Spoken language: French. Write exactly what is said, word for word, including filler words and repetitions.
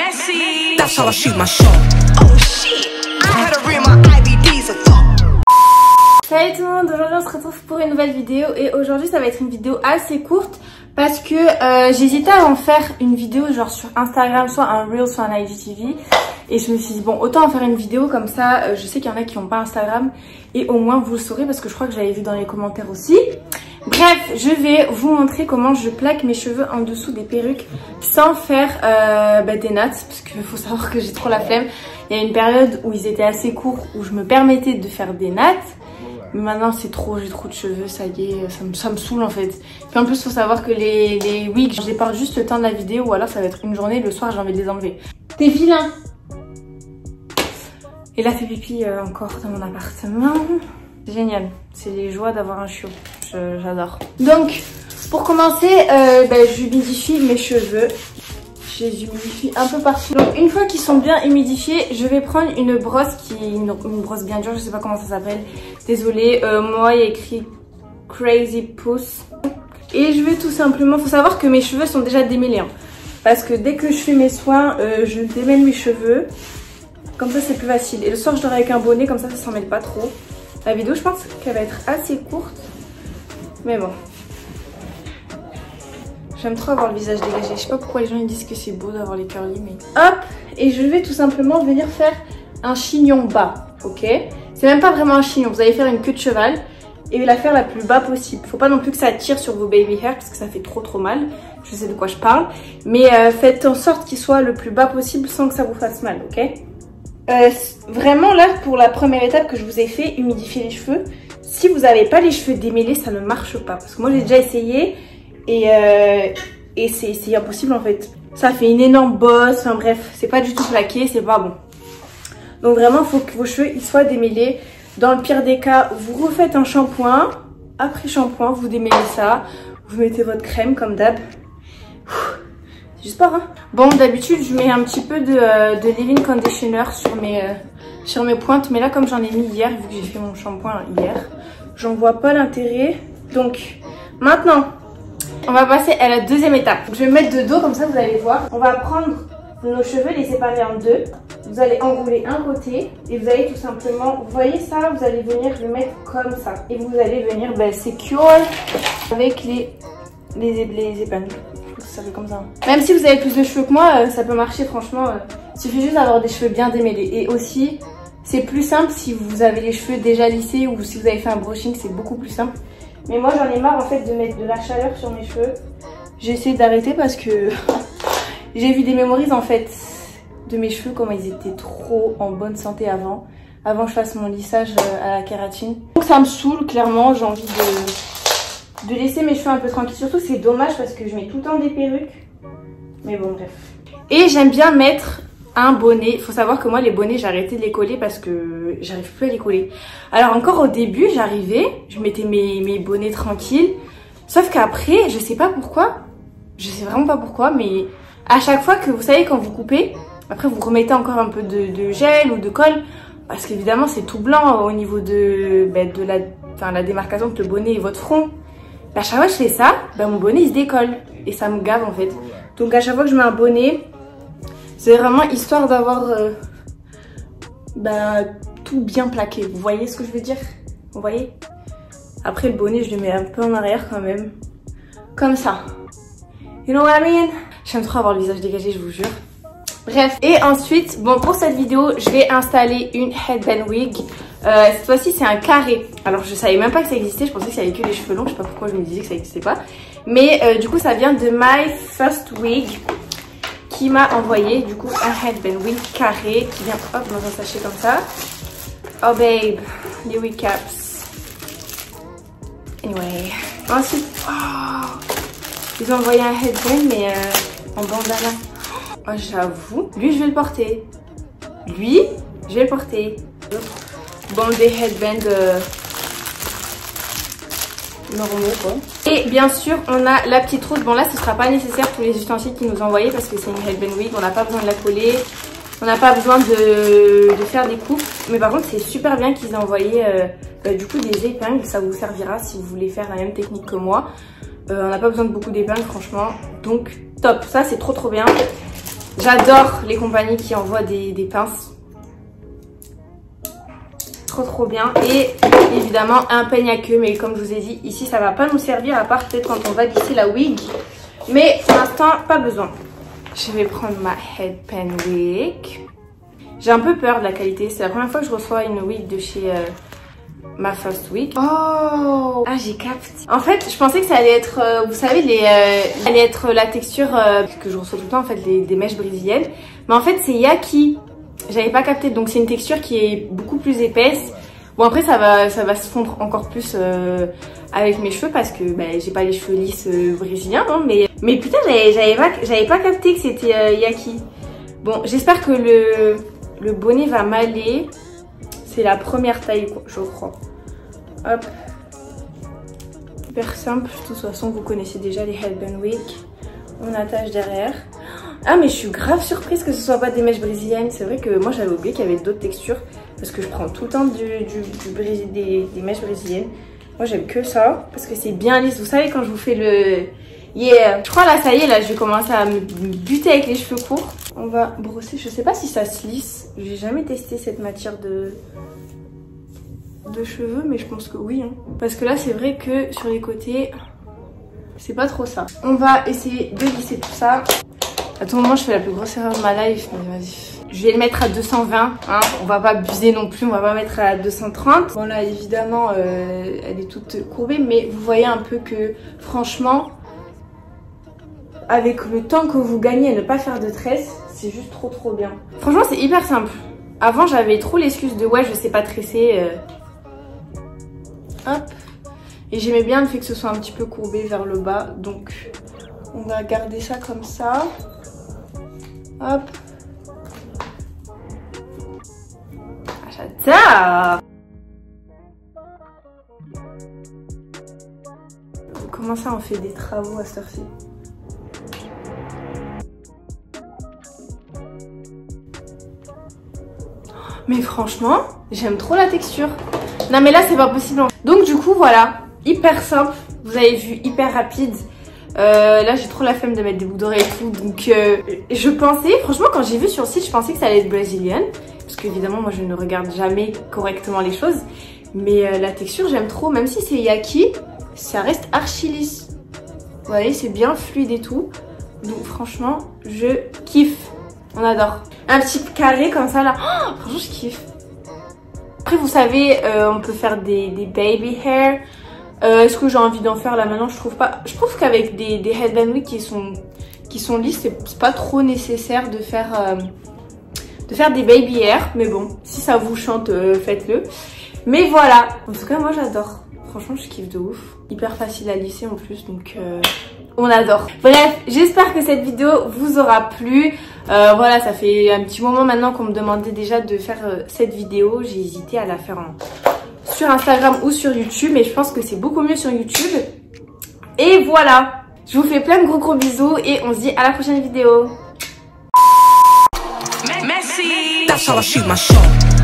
messy. That's how I shoot my shot. Oh shit, I had to read my I V Ds a fuck. Salut tout le monde, aujourd'hui on se retrouve pour une nouvelle vidéo et aujourd'hui ça va être une vidéo assez courte parce que euh, j'hésitais à en faire une vidéo genre sur Instagram, soit un Reel, soit un I G T V et je me suis dit bon autant en faire une vidéo comme ça, euh, je sais qu'il y en a qui n'ont pas Instagram et au moins vous le saurez parce que je crois que j'avais vu dans les commentaires aussi. Bref, je vais vous montrer comment je plaque mes cheveux en dessous des perruques sans faire euh, bah, des nattes parce qu'il faut savoir que j'ai trop la flemme. Il y a une période où ils étaient assez courts où je me permettais de faire des nattes. Mais maintenant c'est trop, j'ai trop de cheveux, ça y est, ça me, ça me saoule en fait. Puis en plus faut savoir que les, les wigs, je les porte juste le temps de la vidéo ou alors ça va être une journée, le soir j'ai envie de les enlever. T'es vilain. Et là fait pipi euh, encore dans mon appartement. C'est génial, c'est les joies d'avoir un chiot, j'adore. Donc pour commencer, euh, bah, j'humidifie mes cheveux. Je les humidifie un peu partout. Donc une fois qu'ils sont bien humidifiés, je vais prendre une brosse qui une, une brosse bien dure, je sais pas comment ça s'appelle. Désolée, euh, moi il y a écrit Crazy Puss. Et je vais tout simplement, faut savoir que mes cheveux sont déjà démêlés. Hein, parce que dès que je fais mes soins, euh, je démêle mes cheveux. Comme ça c'est plus facile. Et le soir je dors avec un bonnet, comme ça ça s'en mêle pas trop. La vidéo je pense qu'elle va être assez courte. Mais bon. J'aime trop avoir le visage dégagé. Je sais pas pourquoi les gens ils disent que c'est beau d'avoir les curly, mais... Hop. Et je vais tout simplement venir faire un chignon bas, ok? C'est même pas vraiment un chignon. Vous allez faire une queue de cheval et la faire la plus bas possible. Faut pas non plus que ça tire sur vos baby hair parce que ça fait trop trop mal. Je sais de quoi je parle. Mais euh, faites en sorte qu'il soit le plus bas possible sans que ça vous fasse mal, ok? euh, Vraiment là, pour la première étape que je vous ai fait, humidifier les cheveux. Si vous n'avez pas les cheveux démêlés, ça ne marche pas. Parce que moi j'ai déjà essayé. Et, euh, et c'est impossible en fait. Ça fait une énorme bosse. Enfin bref, c'est pas du tout plaqué, c'est pas bon. Donc vraiment, il faut que vos cheveux ils soient démêlés. Dans le pire des cas, vous refaites un shampoing. Après shampoing, vous démêlez ça. Vous mettez votre crème comme d'hab. C'est juste pas hein. Bon, d'habitude, je mets un petit peu de, euh, de leave-in conditioner sur mes, euh, sur mes pointes. Mais là, comme j'en ai mis hier, vu que j'ai fait mon shampoing hier, j'en vois pas l'intérêt. Donc maintenant... on va passer à la deuxième étape. Je vais me mettre de dos comme ça vous allez voir. On va prendre nos cheveux, les séparer en deux. Vous allez enrouler un côté et vous allez tout simplement, vous voyez ça, vous allez venir le mettre comme ça. Et vous allez venir ben, secure avec les, les, les épingles. Ça fait comme ça. Même si vous avez plus de cheveux que moi, ça peut marcher franchement. Il suffit juste d'avoir des cheveux bien démêlés. Et aussi, c'est plus simple si vous avez les cheveux déjà lissés ou si vous avez fait un brushing, c'est beaucoup plus simple. Mais moi j'en ai marre en fait de mettre de la chaleur sur mes cheveux. J'ai essayé d'arrêter parce que j'ai vu des mémorises en fait de mes cheveux, comment ils étaient trop en bonne santé avant. Avant que je fasse mon lissage à la kératine. Donc ça me saoule clairement, j'ai envie de, de laisser mes cheveux un peu tranquilles. Surtout c'est dommage parce que je mets tout le temps des perruques. Mais bon bref. Et j'aime bien mettre un bonnet. Il faut savoir que moi les bonnets j'ai arrêté de les coller parce que j'arrive plus à les coller. Alors encore au début j'arrivais, je mettais mes, mes bonnets tranquilles. Sauf qu'après je sais pas pourquoi, je sais vraiment pas pourquoi, mais à chaque fois que vous savez quand vous coupez, après vous remettez encore un peu de, de gel ou de colle. Parce qu'évidemment c'est tout blanc au niveau de, ben, de la, enfin, la démarcation entre le bonnet et votre front. Ben, à chaque fois que je fais ça, ben, mon bonnet il se décolle. Et ça me gave en fait. Donc à chaque fois que je mets un bonnet, c'est vraiment histoire d'avoir euh, bah, tout bien plaqué. Vous voyez ce que je veux dire? Vous voyez? Après le bonnet, je le mets un peu en arrière quand même. Comme ça. You know what I mean? J'aime trop avoir le visage dégagé, je vous jure. Bref. Et ensuite, bon pour cette vidéo, je vais installer une headband wig. Euh, cette fois-ci, c'est un carré. Alors je savais même pas que ça existait. Je pensais que ça avait que les cheveux longs. Je sais pas pourquoi je me disais que ça n'existait pas. Mais euh, du coup, ça vient de My First Wig, qui m'a envoyé du coup un headband wig carré qui vient hop dans un sachet comme ça. Oh babe, les wig caps. Anyway, ensuite, oh, ils ont envoyé un headband mais euh, en bandana. Oh j'avoue, lui je vais le porter. Lui, je vais le porter. Bon des headbands euh, normaux quoi. Et bien sûr on a la petite trousse. Bon là ce sera pas nécessaire pour les ustensiles qu'ils nous ont envoyés parce que c'est une headband wig, on n'a pas besoin de la coller, on n'a pas besoin de, de faire des coupes. Mais par contre c'est super bien qu'ils aient envoyé euh, euh, du coup des épingles, ça vous servira si vous voulez faire la même technique que moi. euh, On n'a pas besoin de beaucoup d'épingles franchement, donc top, ça c'est trop trop bien. J'adore les compagnies qui envoient des, des pinces. Trop trop bien. Et évidemment un peigne à queue, mais comme je vous ai dit, ici ça va pas nous servir à part peut-être quand on va lisser la wig. Mais pour l'instant, pas besoin. Je vais prendre ma headband wig. J'ai un peu peur de la qualité. C'est la première fois que je reçois une wig de chez euh, ma first wig. Oh, ah, j'ai capté. En fait, je pensais que ça allait être, euh, vous savez, les, euh, allait être la texture euh, que je reçois tout le temps, en fait, les, des mèches brésiliennes. Mais en fait, c'est Yaki. J'avais pas capté. Donc, c'est une texture qui est beaucoup plus épaisse. Bon, après, ça va, ça va se fondre encore plus euh, avec mes cheveux parce que bah, j'ai pas les cheveux lisses euh, brésiliens. Hein, mais, mais putain, j'avais pas, j'avais pas capté que c'était euh, Yaki. Bon, j'espère que le, le bonnet va m'aller. C'est la première taille, je crois. Hop. Super simple. De toute façon, vous connaissez déjà les headband wig. On attache derrière. Ah, mais je suis grave surprise que ce soit pas des mèches brésiliennes. C'est vrai que moi, j'avais oublié qu'il y avait d'autres textures. Parce que je prends tout le temps du, du, du Brésil, des, des mèches brésiliennes. Moi, j'aime que ça. Parce que c'est bien lisse. Vous savez, quand je vous fais le... Yeah. Je crois là, ça y est, là, je vais commencer à me buter avec les cheveux courts. On va brosser. Je sais pas si ça se lisse. J'ai jamais testé cette matière de... de cheveux, mais je pense que oui. Hein. Parce que là, c'est vrai que sur les côtés, c'est pas trop ça. On va essayer de lisser tout ça. À tout moment, je fais la plus grosse erreur de ma life, mais vas-y. Je vais le mettre à deux cent vingt, hein. On va pas abuser non plus, on va pas mettre à deux cent trente. Bon là, évidemment, euh, elle est toute courbée, mais vous voyez un peu que, franchement, avec le temps que vous gagnez à ne pas faire de tresse, c'est juste trop trop bien. Franchement, c'est hyper simple. Avant, j'avais trop l'excuse de ouais, je sais pas tresser. Euh... Hop. Et j'aimais bien le fait que ce soit un petit peu courbé vers le bas, donc on va garder ça comme ça. Hop. J'adore. Comment ça on fait des travaux à cette heure-ci? Mais franchement, j'aime trop la texture. Non mais là c'est pas possible. Donc du coup voilà, hyper simple. Vous avez vu, hyper rapide. Euh, là j'ai trop la flemme de mettre des boucles d'oreilles et tout. Donc euh, je pensais, franchement quand j'ai vu sur le site, je pensais que ça allait être brésilien. Parce qu'évidemment moi je ne regarde jamais correctement les choses. Mais euh, la texture j'aime trop, même si c'est Yaki, ça reste archi lisse. Vous voyez, c'est bien fluide et tout. Donc franchement, je kiffe. On adore. Un petit carré comme ça là. Oh, franchement je kiffe. Après vous savez, euh, on peut faire des, des baby hair. Euh, Est-ce que j'ai envie d'en faire là maintenant? Je trouve pas. Je trouve qu'avec des, des headband wigs qui sont, qui sont lisses, c'est pas trop nécessaire de faire... Euh, de faire des baby hair, mais bon, si ça vous chante, euh, faites-le. Mais voilà, en tout cas moi j'adore. Franchement je kiffe de ouf. Hyper facile à lisser en plus, donc euh, on adore. Bref, j'espère que cette vidéo vous aura plu. Euh, voilà, ça fait un petit moment maintenant qu'on me demandait déjà de faire euh, cette vidéo. J'ai hésité à la faire en, sur Instagram ou sur YouTube, mais je pense que c'est beaucoup mieux sur YouTube. Et voilà, je vous fais plein de gros gros bisous et on se dit à la prochaine vidéo. Merci. That's how I shoot my shot.